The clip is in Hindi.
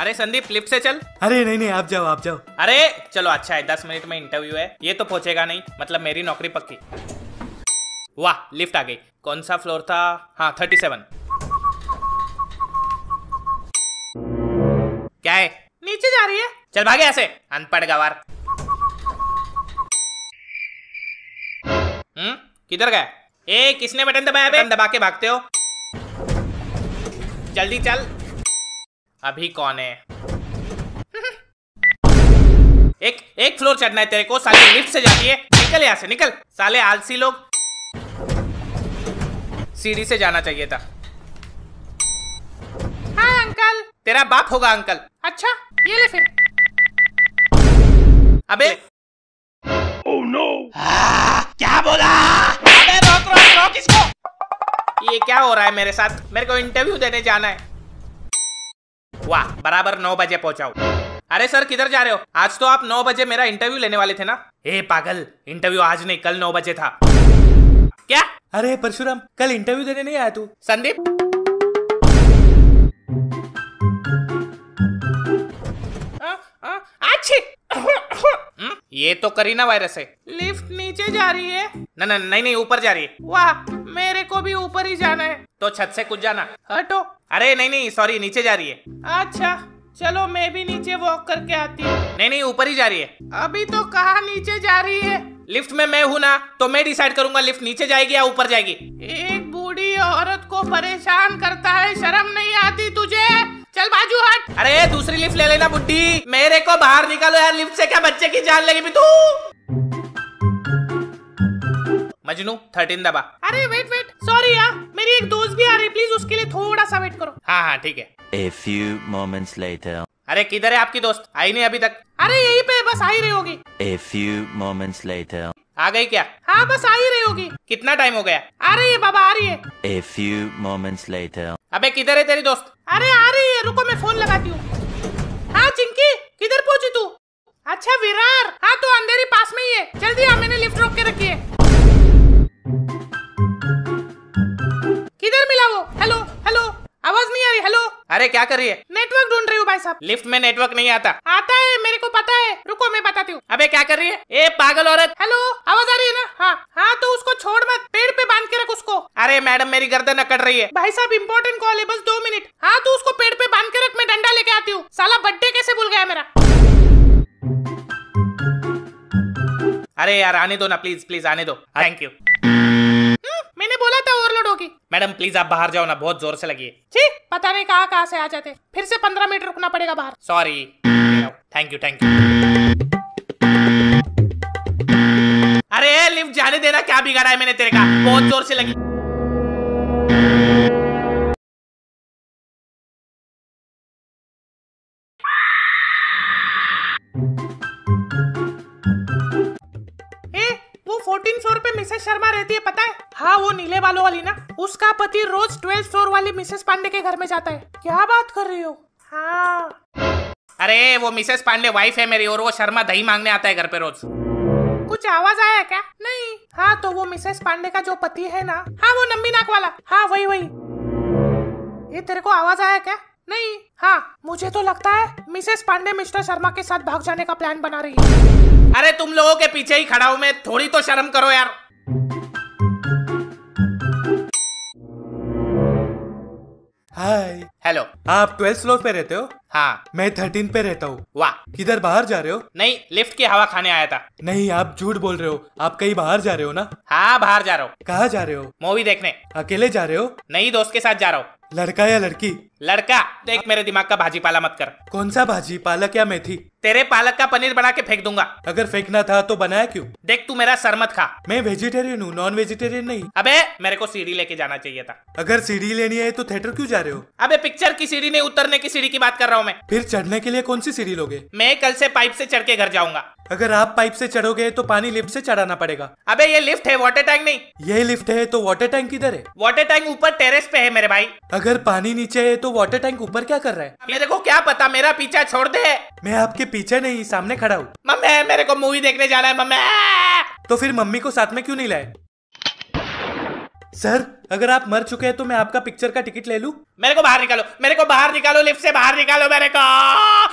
अरे संदीप लिफ्ट से चल। अरे नहीं आप जाओ आप जाओ। अरे चलो अच्छा है, 10 मिनट में इंटरव्यू है, ये तो पहुंचेगा नहीं, मतलब मेरी नौकरी पक्की। वाह लिफ्ट आ गई। कौन सा फ्लोर था? हाँ 37। क्या है? नीचे जा रही है। चल भागे ऐसे अनपढ़ गवार। किधर गया? ए किसने बटन दबाया? बटन दबा के भागते हो। जल्दी चल। अभी कौन है? एक फ्लोर चढ़ना है तेरे को, साले लिफ्ट से जाती है। निकल यहाँ से निकल, साले आलसी लोग। सीढ़ी से जाना चाहिए था। हाँ अंकल। तेरा बाप होगा अंकल। अच्छा ये ले फिर। अबे ओह नो। क्या बोला? अबे रोक इसको। ये क्या हो रहा है मेरे साथ? मेरे को इंटरव्यू देने जाना है। वाह बराबर 9 बजे पहुंचाओ। अरे सर किधर जा रहे हो? आज तो आप 9 बजे मेरा इंटरव्यू लेने वाले थे ना? ए पागल, इंटरव्यू आज नहीं कल 9 बजे था। क्या? अरे परशुराम कल इंटरव्यू देने नहीं आया तू? संदीप ये तो करीना वायरस है। लिफ्ट नीचे जा रही है। नहीं ऊपर जा रही है। वाह मेरे को भी ऊपर ही जाना है। तो छत से कूद जाना। हटो। अरे नहीं सॉरी नीचे जा रही है। अच्छा चलो मैं भी नीचे वॉक करके आती हूँ। नहीं ऊपर ही जा रही है। अभी तो कहाँ नीचे जा रही है? लिफ्ट में मैं हूँ ना, तो मैं डिसाइड करूंगा लिफ्ट नीचे जाएगी या ऊपर जाएगी। एक बूढ़ी औरत को परेशान करता है, शर्म नहीं आती तुझे? चल बाजू हट। अरे दूसरी लिफ्ट ले लेना बुड्ढी। मेरे को बाहर निकालो यार, लिफ्ट से क्या बच्चे की जान लगी भी तू? मजनू 13 दबा। अरे वेट सॉरी यार, मेरी एक दोस्त भी आ रही है, प्लीज उसके लिए थोड़ा सा वेट करो। हाँ ठीक है। A few moments later. अरे किधर है आपकी दोस्त? आई नहीं अभी तक। अरे यहीं पे बस आ ही रही होगी। A few moments later. आ गई क्या? हाँ बस आ ही रही होगी। कितना टाइम हो गया? आ रही है बाबा आ रही है। A few moments later. अबे किधर है तेरी दोस्त? अरे आ रही है, रुको मैं फोन लगाती हूँ। हाँ चिंकी किधर पहुंची तू? अच्छा विरार, हाँ तो अंधेरी पास में ही है, जल्दी आ, मैंने लिफ्ट रोक के रखी है। किधर मिला वो? हेलो आवाज नहीं आ रही। हेलो। अरे क्या कर रही है? नेटवर्क ढूंढ रही हूँ भाई साहब। लिफ्ट में नेटवर्क नहीं आता। आता है मेरे को पता है, रुको मैं बताती हूँ। अबे क्या कर रही है? ए पागल औरत। हेलो आवाज आ रही है ना? हाँ तो उसको छोड़ मत, पेड़ पे बांध के रख उसको। अरे मैडम मेरी गर्दन अकड़ रही है। भाई साहब इंपॉर्टेंट कॉल है, बस 2 मिनट। हाँ तो उसको पेड़ पे बांध के रख, मैं डंडा लेके आती हूँ। साला बर्थडे कैसे भूल गया मेरा? अरे यार आने दो ना, प्लीज आने दो। Thank you. मैंने बोला था ओवरलोड होगी। मैडम प्लीज आप बाहर जाओ ना, बहुत जोर से लगी है। ठीक पता नहीं कहाँ से आ जाते, फिर से 15 मिनट रुकना पड़ेगा बाहर। सॉरी। Thank you. अरे लिफ्ट जाने देना, क्या बिगाड़ा है मैंने तेरे का? बहुत जोर से लगी। वो 14 फ्लोर पे मिसेस शर्मा रहती है पता है? हाँ वो नीले बालों वाली ना, उसका पति रोज 12 फ्लोर वाली मिसेस पांडे के घर में जाता है। क्या बात कर रही हो? हाँ अरे वो मिसेस पांडे वाइफ है मेरी, और वो शर्मा दही मांगने आता है घर पे रोज। कुछ आवाज आया क्या? नहीं। हाँ तो वो मिसेस पांडे का जो पति है ना, हाँ वो नंबी नाक वाला, हाँ वही। ये तेरे को आवाज आया क्या? नहीं। हाँ मुझे तो लगता है मिसेस पांडे मिस्टर शर्मा के साथ भाग जाने का प्लान बना रही है। अरे तुम लोगों के पीछे ही खड़ा हूं मैं, थोड़ी तो शर्म करो यार। हाय। हेलो। आप 12th फ्लोर पे रहते हो? हाँ मैं 13 पे रहता हूँ। वाह। किधर बाहर जा रहे हो? नहीं लिफ्ट की हवा खाने आया था। नहीं आप झूठ बोल रहे हो, आप कहीं बाहर जा रहे हो ना? हाँ बाहर जा रहा हूँ। कहाँ जा रहे हो? मूवी देखने। अकेले जा रहे हो? नहीं दोस्त के साथ जा रहा हूँ। लड़का या लड़की? लड़का। देख मेरे दिमाग का भाजी पाला मत कर। कौन सा भाजी? पालक या मेथी? तेरे पालक का पनीर बना के फेंक दूंगा। अगर फेंकना था तो बनाया क्यों? देख तू मेरा सर मत खा। मैं वेजिटेरियन हूँ, नॉन वेजिटेरियन नहीं। अबे मेरे को सीढ़ी लेके जाना चाहिए था। अगर सीढ़ी लेनी है तो थिएटर क्यों जा रहे हो? अबे पिक्चर की सीढ़ी नहीं, उतरने की सीढ़ी की बात कर रहा हूँ मैं। फिर चढ़ने के लिए कौन सी सीढ़ी लोगे? मैं कल से पाइप से चढ़ के घर जाऊंगा। अगर आप पाइप से चढ़ोगे तो पानी लिफ्ट से चढ़ाना पड़ेगा। अबे ये लिफ्ट है, वाटर टैंक नहीं। ये लिफ्ट है तो वाटर टैंक किधर है? वाटर टैंक ऊपर टेरेस पे है मेरे भाई। अगर पानी नीचे है तो वाटर टैंक ऊपर क्या कर रहा है? मेरे को क्या पता, मेरा पीछा छोड़ दे। मैं आपके पीछे नहीं सामने खड़ा हूँ। मम्मी मेरे को मूवी देखने जाना है मम्मी। तो फिर मम्मी को साथ में क्यों नहीं लाए? सर अगर आप मर चुके हैं तो मैं आपका पिक्चर का टिकट ले लूं? मेरे को बाहर निकालो, मेरे को बाहर निकालो, लिफ्ट से बाहर निकालो मेरे को।